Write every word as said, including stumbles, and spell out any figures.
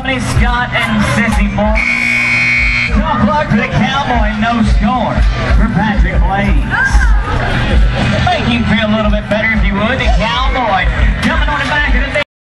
Tommy Scott and Sissy Moore. Tough luck for the Cowboy, no score for Patrick Blaze.